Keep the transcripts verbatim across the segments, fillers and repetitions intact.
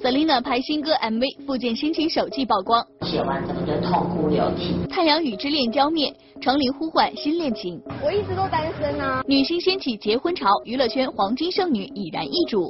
Selina 拍新歌 M V 复健心情手记曝光， 写完整个就痛哭流涕。 太阳与之恋浇灭，城里呼唤新恋情。 我一直都单身啊。 女星掀起结婚潮，娱乐圈黄金剩女已然易主。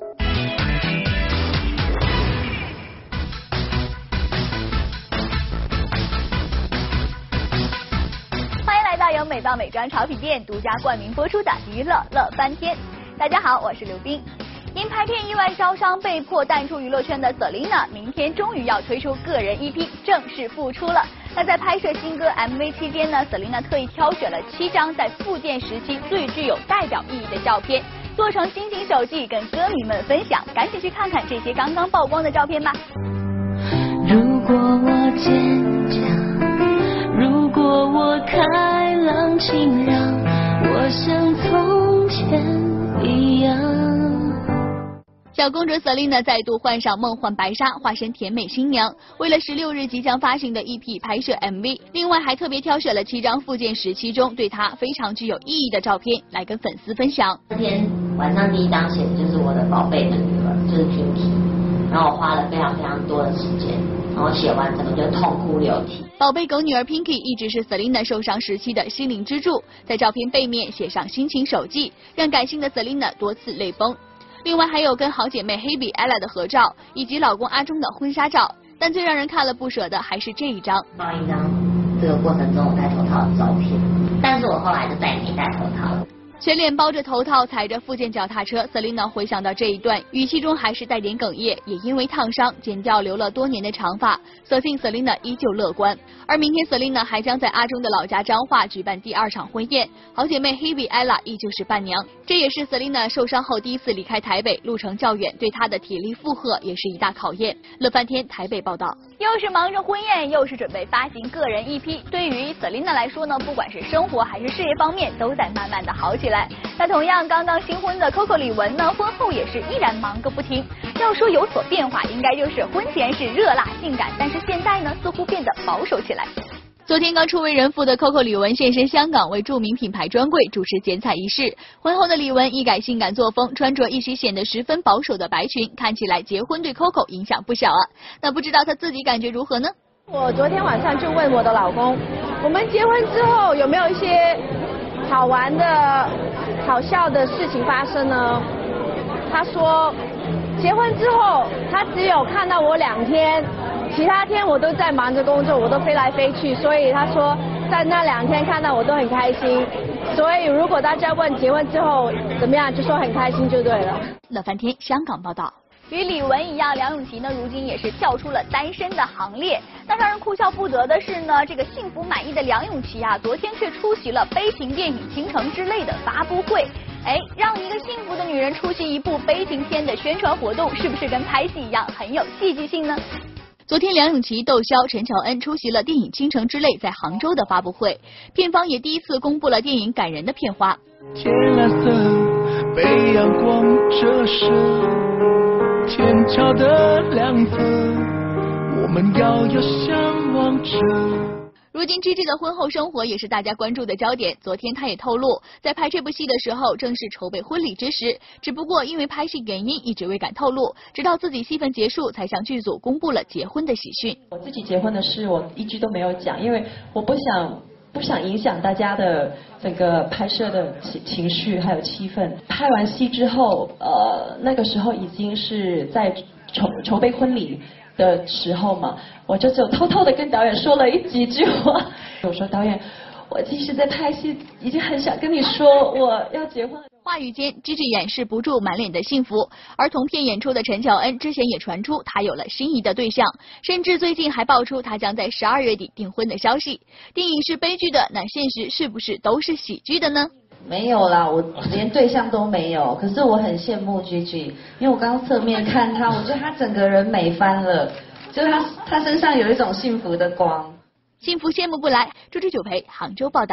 欢迎来到由美爆美妆潮品店独家冠名播出的娱乐乐翻天。大家好，我是刘冰。因拍片意外烧伤被迫淡出娱乐圈的 Selina， 明天终于要推出个人 E P， 正式复出了。那在拍摄新歌 M V 期间呢 ，Selina 特意挑选了七张在复健时期最具有代表意义的照片，做成心情手记跟歌迷们分享。赶紧去看看这些刚刚曝光的照片吧。 如果我坚强，如果我开朗清朗，我像从前一样。 小公主 Selina 再度换上梦幻白纱，化身甜美新娘。为了十六日即将发行的 E P 拍摄 M V， 另外还特别挑选了七张复健时期中对她非常具有意义的照片来跟粉丝分享。 那天晚上第一张写的就是我的宝贝的女儿，就是 Pinky， 然后我花了非常非常多的时间，然后写完整个就痛哭流涕。 宝贝狗女儿 Pinky 一直是 Selina 受伤时期的心灵支柱，在照片背面写上心情手记，让感性的 Selina 多次泪崩。另外还有跟好姐妹 Hebe Ella 的合照，以及老公阿忠的婚纱照，但最让人看了不舍的还是这一张。 放一张这个过程中我戴头套的照片，但是我后来就再也没戴头套了。 全脸包着头套，踩着复健脚踏车 ，Selina 回想到这一段，语气中还是带点哽咽，也因为烫伤剪掉留了多年的长发，所幸 Selina 依旧乐观。而明天 Selina 还将在阿忠的老家彰化举办第二场婚宴，好姐妹 Hebe Ella 依旧是伴娘，这也是 Selina 受伤后第一次离开台北，路程较远，对她的体力负荷也是一大考验。乐翻天台北报道。又是忙着婚宴，又是准备发行个人 E P， 对于 Selina 来说呢，不管是生活还是事业方面，都在慢慢的好起来。那同样刚刚新婚的 Coco 李玟呢，婚后也是依然忙个不停。要说有所变化，应该就是婚前是热辣性感，但是现在呢，似乎变得保守起来。昨天刚初为人父的 Coco 李玟现身香港，为著名品牌专柜主持剪彩仪式。婚后的李玟一改性感作风，穿着一袭显得十分保守的白裙，看起来结婚对 Coco 影响不小啊。那不知道她自己感觉如何呢？ 我昨天晚上就问我的老公，我们结婚之后有没有一些好玩的、好笑的事情发生呢？他说，结婚之后他只有看到我两天。其他天我都在忙着工作，我都飞来飞去，所以他说在那两天看到我都很开心。所以如果大家问结婚之后怎么样，就说很开心就对了。 乐翻天香港报道。与李玟一样，梁咏琪呢如今也是跳出了单身的行列。那让人哭笑不得的是呢，这个幸福满意的梁咏琪啊，昨天却出席了悲情电影《倾城之泪》的发布会。哎，让一个幸福的女人出席一部悲情片的宣传活动，是不是跟拍戏一样很有戏剧性呢？昨天，梁咏琪、窦骁、陈乔恩出席了电影《倾城之泪》在杭州的发布会，片方也第一次公布了电影感人的片花。 天蓝色，被阳光折射，天桥的两侧，我们遥遥相望着。 如今 Gigi 的婚后生活也是大家关注的焦点。昨天他也透露，在拍这部戏的时候正是筹备婚礼之时，只不过因为拍戏原因一直未敢透露，直到自己戏份结束才向剧组公布了结婚的喜讯。 我自己结婚的事我一直都没有讲，因为我不想不想影响大家的整个拍摄的情绪还有气氛。拍完戏之后，呃，那个时候已经是在筹筹备婚礼的时候嘛，我就只有偷偷的跟导演说了一几句话。我说导演，我其实在拍戏已经很想跟你说我要结婚了。 话语间 ，Gigi 掩饰不住满脸的幸福。而同片演出的陈乔恩之前也传出她有了心仪的对象，甚至最近还爆出她将在十二月底订婚的消息。电影是悲剧的，那现实是不是都是喜剧的呢？ 没有啦，我连对象都没有。可是我很羡慕 Gigi， 因为我刚刚侧面看他，我觉得他整个人美翻了，就是他他身上有一种幸福的光。 幸福羡慕不来。朱之九培杭州报道。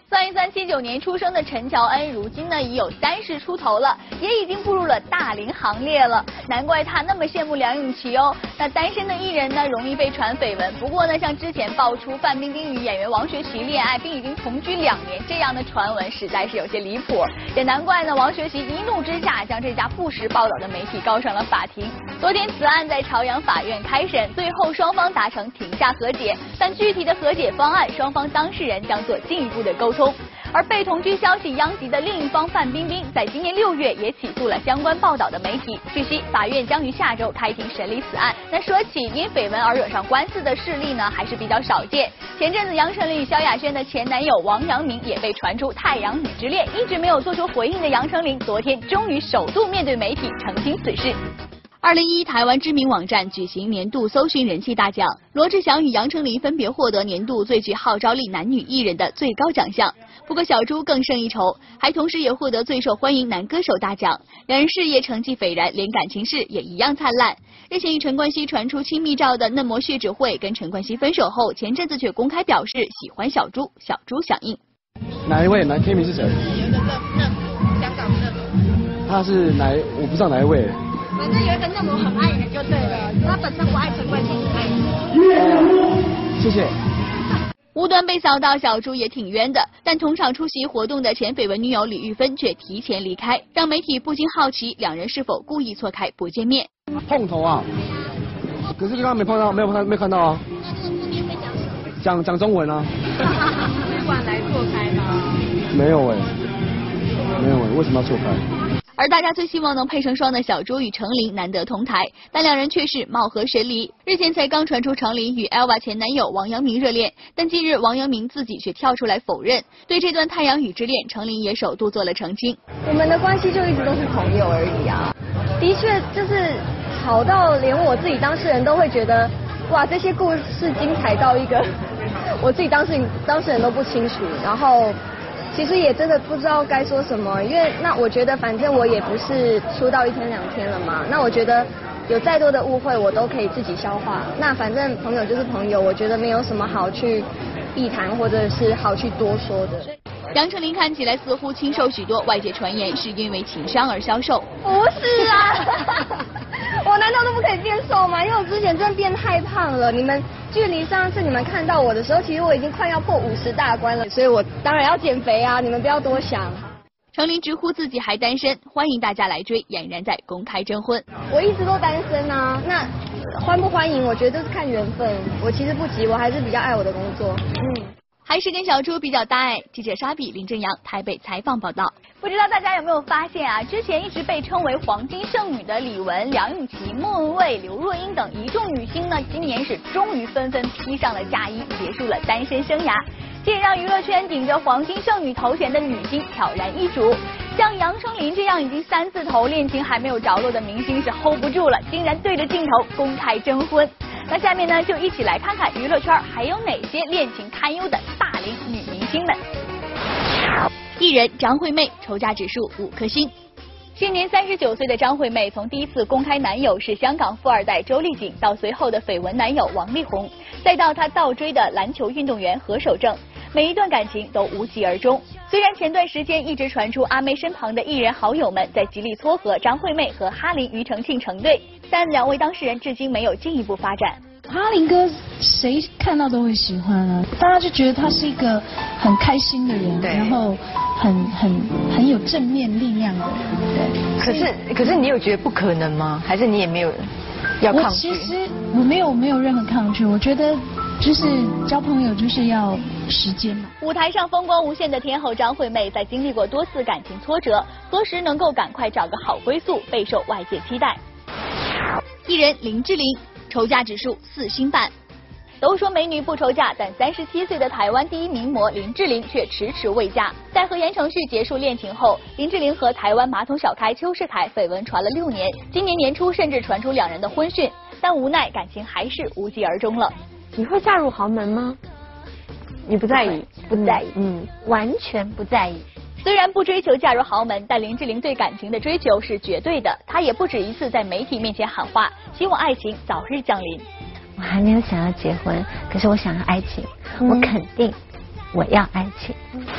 算一算，七九年出生的陈乔恩，如今呢已有三十出头了，也已经步入了大龄行列了。难怪他那么羡慕梁咏琪哦。那单身的艺人呢，容易被传绯闻。不过呢，像之前爆出范冰冰与演员王学圻恋爱，并已经同居两年这样的传闻，实在是有些离谱。也难怪呢，王学圻一怒之下将这家不实报道的媒体告上了法庭。昨天此案在朝阳法院开审，最后双方达成庭下和解，但具体的和解方案，双方当事人将做进一步的沟通。而被同居消息殃及的另一方范冰冰，在今年六月也起诉了相关报道的媒体。据悉，法院将于下周开庭审理此案。那说起因绯闻而惹上官司的事例呢，还是比较少见。前阵子杨丞琳与萧亚轩的前男友王阳明也被传出太阳女之恋，一直没有做出回应的杨丞琳，昨天终于首度面对媒体澄清此事。二零一一台湾知名网站举行年度搜寻人气大奖，罗志祥与杨丞琳分别获得年度最具号召力男女艺人的最高奖项。不过小猪更胜一筹，还同时也获得最受欢迎男歌手大奖。两人事业成绩斐然，连感情事也一样灿烂。日前与陈冠希传出亲密照的嫩模薛之慧跟陈冠希分手后，前阵子却公开表示喜欢小猪，小猪响应。 哪一位？哪天名是谁？ 有一个嫩嫩模，香港嫩模。 他是哪？我不知道哪一位。 反正有一个嫩模很爱你就对了，他本身不爱陈冠希，只爱你。 谢谢。 无端被扫到，小猪也挺冤的。但同场出席活动的前绯闻女友李玉芬却提前离开，让媒体不禁好奇两人是否故意错开不见面。 碰头啊？可是刚刚没碰到，没有看，没看到啊。 那这个字面会讲什么？ 讲讲中文啊。 主管来错开吗？ 没有哎、欸，没有哎、欸，为什么要错开？ 而大家最希望能配成双的小猪与程琳难得同台，但两人却是貌合神离。日前才刚传出程琳与 Elva 前男友王阳明热恋，但近日王阳明自己却跳出来否认。对这段太阳雨之恋，程琳也首度做了澄清。 我们的关系就一直都是朋友而已啊。的确，就是好到连我自己当事人都会觉得，哇，这些故事精彩到一个我自己当事人当事人都不清楚，然后。其实也真的不知道该说什么，因为那我觉得反正我也不是出道一天两天了嘛，那我觉得有再多的误会我都可以自己消化。那反正朋友就是朋友，我觉得没有什么好去避谈或者是好去多说的。 杨丞琳看起来似乎清瘦许多，外界传言是因为情伤而消瘦。 不是啊，我难道都不可以变瘦吗？因为我之前真的变太胖了。你们距离上次你们看到我的时候，其实我已经快要破五十大关了，所以我当然要减肥啊！你们不要多想。 程琳直呼自己还单身，欢迎大家来追，俨然在公开征婚。 我一直都单身啊，那欢不欢迎，我觉得都是看缘分。我其实不急，我还是比较爱我的工作。嗯。 还是跟小猪比较搭哎。记者沙比、林正阳台北采访报道。不知道大家有没有发现啊？之前一直被称为黄金剩女的李玟、梁咏琪、莫文蔚、刘若英等一众女星呢，今年是终于纷纷披上了嫁衣，结束了单身生涯。这也让娱乐圈顶着黄金剩女头衔的女星挑然易主。像杨丞琳这样已经三字头恋情还没有着落的明星是 hold 不住了，竟然对着镜头公开征婚。那下面呢，就一起来看看娱乐圈还有哪些恋情堪忧的大龄女明星们。艺人张惠妹抽嫁指数五颗星。现年三十九岁的张惠妹，从第一次公开男友是香港富二代周丽景，到随后的绯闻男友王力宏，再到她倒追的篮球运动员何守正，每一段感情都无疾而终。虽然前段时间一直传出阿妹身旁的艺人好友们在极力撮合张惠妹和哈林、庾澄庆成对，但两位当事人至今没有进一步发展。 哈林哥谁看到都会喜欢啊，大家就觉得他是一个很开心的人，然后很很很有正面力量的人。对。 可是可是你有觉得不可能吗？还是你也没有要抗拒？ 我其实我没有没有任何抗拒，我觉得就是交朋友就是要时间嘛。 舞台上风光无限的天后张惠妹，在经历过多次感情挫折，何时能够赶快找个好归宿，备受外界期待。艺人林志玲抽嫁指数四星半。都说美女不愁嫁，但三十七岁的台湾第一名模林志玲却迟迟未嫁。在和言承旭结束恋情后，林志玲和台湾马桶小开邱世凯绯闻传了六年，今年年初甚至传出两人的婚讯，但无奈感情还是无疾而终了。 你会嫁入豪门吗？你不在意？ 不在意， 嗯， 完全不在意。 虽然不追求嫁入豪门，但林志玲对感情的追求是绝对的。她也不止一次在媒体面前喊话，希望爱情早日降临。 我还没有想要结婚，可是我想要爱情，嗯、我肯定我要爱情。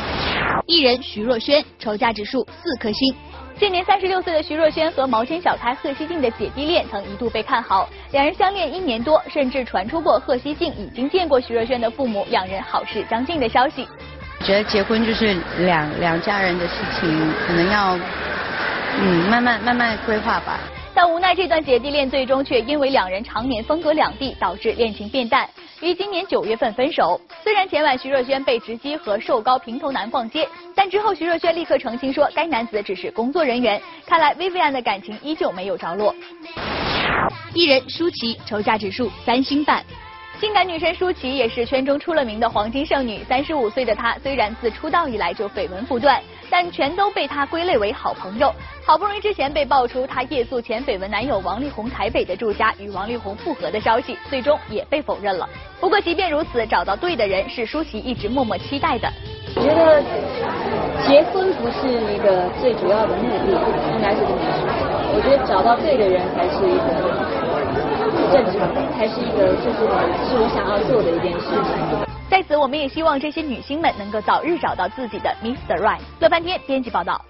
艺人徐若瑄仇家指数四颗星。现年三十六岁的徐若瑄和毛尖小开贺熙静的姐弟恋曾一度被看好，两人相恋一年多，甚至传出过贺熙静已经见过徐若瑄的父母，两人好事将近的消息。 觉得结婚就是两两家人的事情，可能要嗯慢慢慢慢规划吧。 但无奈这段姐弟恋最终却因为两人常年分隔两地，导致恋情变淡，于今年九月份分手。虽然前晚徐若瑄被直击和瘦高平头男逛街，但之后徐若瑄立刻澄清说该男子只是工作人员。看来 Vivian 的感情依旧没有着落。艺人舒淇仇家指数三星半。性感女神舒淇也是圈中出了名的黄金剩女，三十五岁的她虽然自出道以来就绯闻不断，但全都被她归类为好朋友。好不容易之前被爆出她夜宿前绯闻男友王力宏台北的住家与王力宏复合的消息，最终也被否认了。不过即便如此，找到对的人是舒淇一直默默期待的。 我觉得结婚不是一个最主要的目的，应该是这么说。我觉得找到对的人才是一个正常，才是一个就是是我想要做的一件事情。 在此，我们也希望这些女星们能够早日找到自己的 Mister Right。乐翻天编辑报道。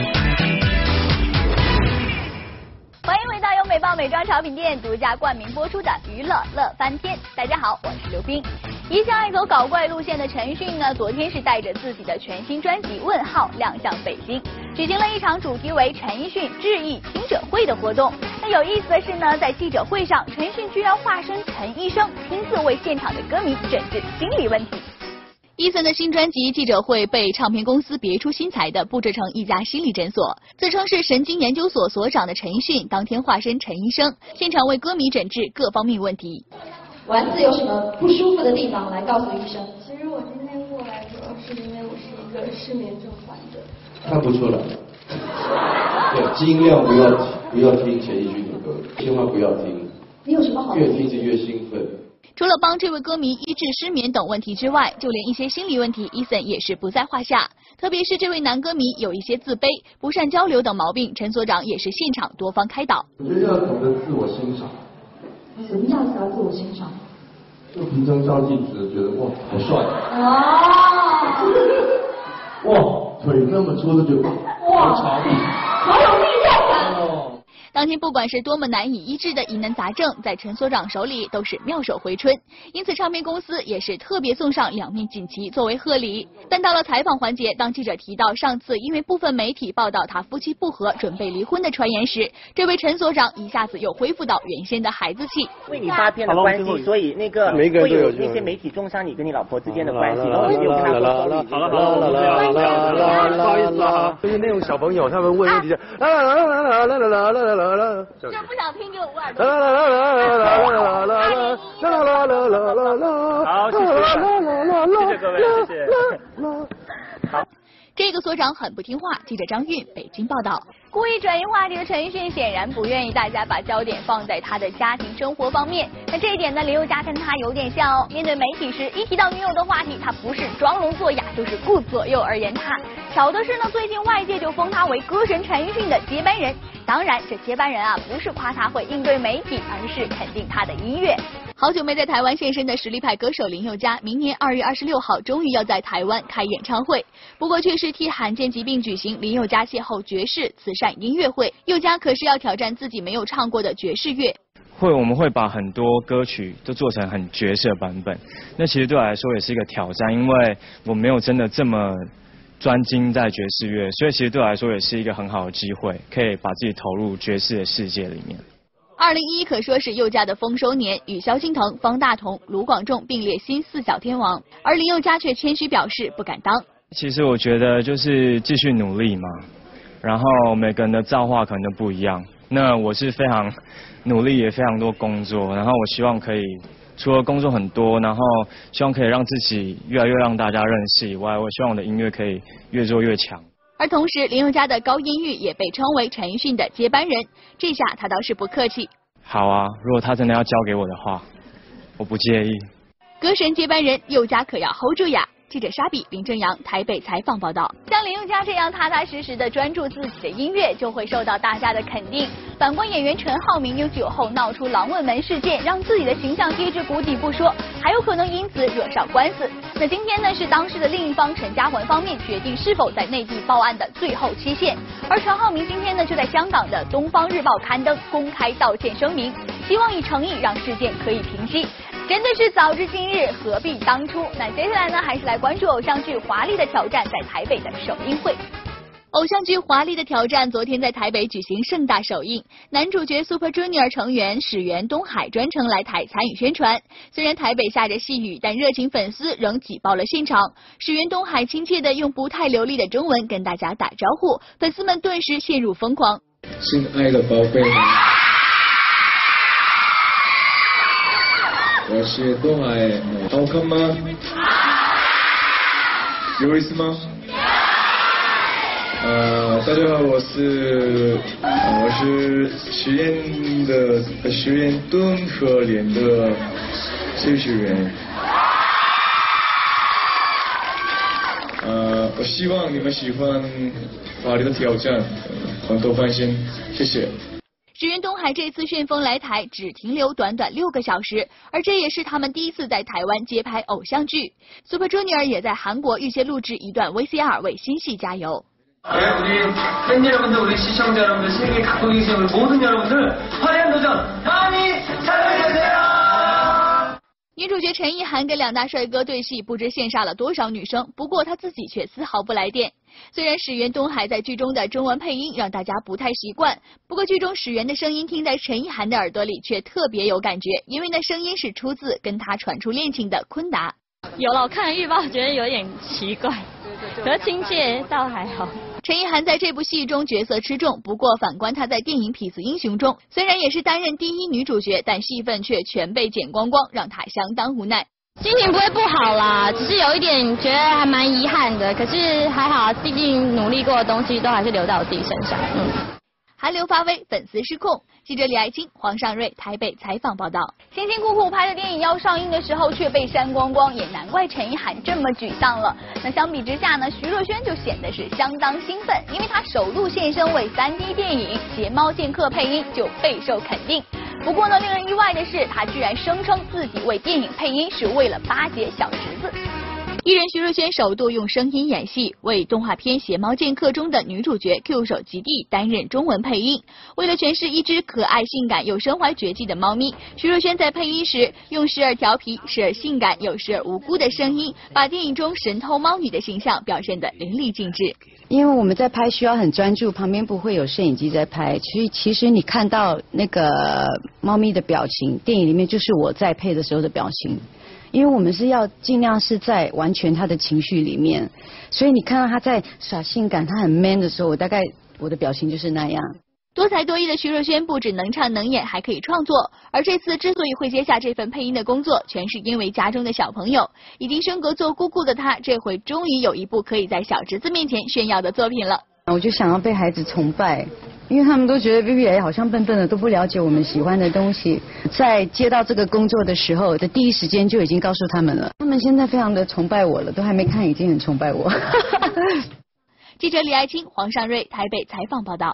欢迎回到由美爆美妆潮品店独家冠名播出的娱乐乐翻天。大家好，我是刘冰。一向爱走搞怪路线的陈迅呢，昨天是带着自己的全新专辑《问号》亮相北京，举行了一场主题为陈奕迅致意听者会的活动。那有意思的是呢，在记者会上，陈迅居然化身陈医生，亲自为现场的歌迷诊治心理问题。伊森的新专辑记者会被唱片公司别出心裁地布置成一家心理诊所，自称是神经研究所所长的陈奕迅当天化身陈医生，现场为歌迷诊治各方面问题。 丸子有什么不舒服的地方来告诉医生？ 其实我今天过来主要是因为我是一个失眠症患者。 看不出来。对，尽量不要不要听陈奕迅的歌，千万不要听。 你有什么好的？ 越听就越兴奋。 除了帮这位歌迷医治失眠等问题之外，就连一些心理问题，伊森也是不在话下。特别是这位男歌迷有一些自卑、不善交流等毛病，陈所长也是现场多方开导。 我觉得要懂得自我欣赏。 什么样子要自我欣赏？ 就平常照镜子，觉得哇好帅。 哦。 哇，腿那么粗，就觉得哇好潮。 好有力量感。 哦。 当天不管是多么难以医治的疑难杂症，在陈所长手里都是妙手回春，因此唱片公司也是特别送上两面锦旗作为贺礼。但到了采访环节，当记者提到上次因为部分媒体报道他夫妻不和、准备离婚的传言时，这位陈所长一下子又恢复到原先的孩子气。 为你发片的关系，所以那个会有那些媒体中伤你跟你老婆之间的关系，然后你没有跟他说 sorry。 好了好了好了，不好意思啊，就是那种小朋友他们问问题，啦啦啦啦啦啦啦啦啦。 就不想听就捂耳朵。 啦啦啦啦啦啦啦啦啦啦啦啦啦。 好，谢谢，谢谢各位，谢谢。好。 这个所长很不听话。记者张韵北京报道。故意转移话题的陈奕迅显然不愿意大家把焦点放在他的家庭生活方面。那这一点呢，林宥嘉跟他有点像哦。面对媒体时，一提到女友的话题，他不是装聋作哑，就是顾左右而言他。巧的是呢，最近外界就封他为歌神陈奕迅的接班人。当然，这接班人啊，不是夸他会应对媒体，而是肯定他的音乐。好久没在台湾现身的实力派歌手林宥嘉，明年二月二十六号终于要在台湾开演唱会，不过却是替罕见疾病举行林宥嘉邂逅爵士慈善音乐会。宥嘉可是要挑战自己没有唱过的爵士乐。 会，我们会把很多歌曲都做成很爵士的版本，那其实对我来说也是一个挑战，因为我没有真的这么专精在爵士乐，所以其实对我来说也是一个很好的机会，可以把自己投入爵士的世界里面。 二零一一可说是宥嘉的丰收年，与萧敬腾、方大同、卢广仲并列新四小天王，而林宥嘉却谦虚表示不敢当。 其实我觉得就是继续努力嘛，然后每个人的造化可能都不一样。那我是非常努力，也非常多工作，然后我希望可以除了工作很多，然后希望可以让自己越来越让大家认识以外，我希望我的音乐可以越做越强。 而同时，林宥嘉的高音域也被称为陈奕迅的接班人，这下他倒是不客气。 好啊，如果他真的要交给我的话，我不介意。 歌神接班人，宥嘉可要 hold 住呀！ 记者沙比、林正阳台北采访报道。像林宥嘉这样踏踏实实的专注自己的音乐，就会受到大家的肯定。反观演员陈浩民，有酒后闹出郎问门事件，让自己的形象跌至谷底不说，还有可能因此惹上官司。那今天呢，是当时的另一方陈嘉环方面决定是否在内地报案的最后期限，而陈浩民今天呢，就在香港的《东方日报》刊登公开道歉声明，希望以诚意让事件可以平息。真的是早知今日，何必当初？那接下来呢，还是来关注偶像剧《华丽的挑战》在台北的首映会。偶像剧《华丽的挑战》昨天在台北举行盛大首映，男主角 Super Junior 成员始源东海专程来台参与宣传。虽然台北下着细雨，但热情粉丝仍挤爆了现场。始源东海亲切的用不太流利的中文跟大家打招呼，粉丝们顿时陷入疯狂。 亲爱的宝贝们，我是东海，好看吗？有意思吗？呃，大家好，我是呃我是实验的实验敦和连的谢学员。呃，我希望你们喜欢法律的挑战，很多关心，谢谢。 始源东海这次旋风来台只停留短短六个小时，而这也是他们第一次在台湾接拍偶像剧。Super Junior 也在韩国预先录制一段 V C R 为新戏加油。 네, 우리 팬 여러분들, 우리 시청자 여러분들, 세계 각국 계신 우리 모든 여러분들 화려한 도전 많이 사랑해주세요. 女主角陈意涵跟两大帅哥对戏，不知羡煞了多少女生。不过她自己却丝毫不来电。虽然始源东海在剧中的中文配音让大家不太习惯，不过剧中始源的声音听在陈意涵的耳朵里却特别有感觉，因为那声音是出自跟他传出恋情的坤达。 有了，我看预报觉得有点奇怪，可是亲切倒还好。 陈意涵在这部戏中角色吃重，不过反观她在电影《痞子英雄》中，虽然也是担任第一女主角，但戏份却全被剪光光，让她相当无奈。 心情不会不好啦，只是有一点觉得还蛮遗憾的，可是还好，毕竟努力过的东西都还是留在我自己身上。嗯。 韩流发威，粉丝失控。记者李爱清、黄尚瑞台北采访报道。辛辛苦苦拍的电影要上映的时候却被删光光，也难怪陈意涵这么沮丧了。那相比之下呢，徐若瑄就显得是相当兴奋，因为她首度现身为 三 D 电影《睫毛剑客》配音，就备受肯定。不过呢，令人意外的是，她居然声称自己为电影配音是为了巴结小侄子。 艺人徐若瑄首度用声音演戏，为动画片《邪猫剑客》中的女主角 Q 手吉地担任中文配音。为了诠释一只可爱、性感又身怀绝技的猫咪，徐若瑄在配音时用时而调皮、时而性感又时而无辜的声音，把电影中神偷猫女的形象表现得淋漓尽致。 因为我们在拍需要很专注，旁边不会有摄影机在拍，所以其实你看到那个猫咪的表情，电影里面就是我在配的时候的表情。 因为我们是要尽量是在完全他的情绪里面，所以你看到他在耍性感、他很 man 的时候，我大概我的表情就是那样。 多才多艺的徐若瑄不只能唱能演，还可以创作。而这次之所以会接下这份配音的工作，全是因为家中的小朋友。已经升格做姑姑的她，这回终于有一部可以在小侄子面前炫耀的作品了。 我就想要被孩子崇拜。 因为他们都觉得 B B A 好像笨笨的，都不了解我们喜欢的东西。在接到这个工作的时候的第一时间就已经告诉他们了，他们现在非常的崇拜我了，都还没看已经很崇拜我。 记者李爱清、黄尚瑞台北采访报道。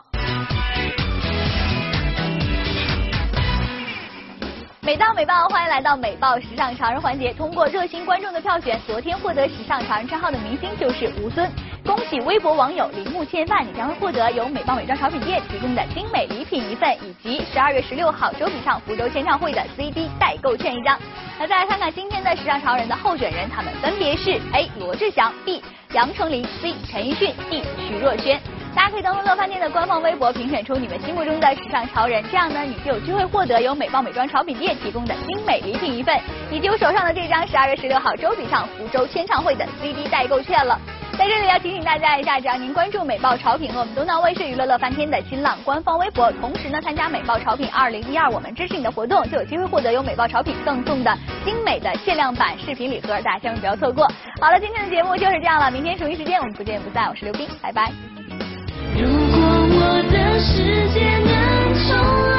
每到美报，欢迎来到美报时尚潮人环节。通过热心观众的票选，昨天获得时尚潮人称号的明星就是吴尊。恭喜微博网友铃木千范，你将会获得由美爆美妆潮品店提供的精美礼品一份，以及十二月十六号周笔畅福州签唱会的 C D 代购券一张。那再来看看今天的时尚潮人的候选人，他们分别是 A 罗志祥、B 杨丞琳、C 陈奕迅、D 徐若瑄。 大家可以登录乐翻天的官方微博，评选出你们心目中的时尚潮人，这样呢，你就有机会获得由美爆美妆潮品店提供的精美礼品一份，以及我手上的这张十二月十六号周笔畅福州签唱会的 C D 代购券了。在这里要提醒大家一下，只要您关注美爆潮品和我们东南卫视娱乐乐翻天的新浪官方微博，同时呢参加美爆潮品二零一二我们支持你的活动，就有机会获得由美爆潮品赠送的精美的限量版视频礼盒，大家千万不要错过。好了，今天的节目就是这样了，明天同一时间我们不见不散，我是刘冰，拜拜。 如果我的世界能重来。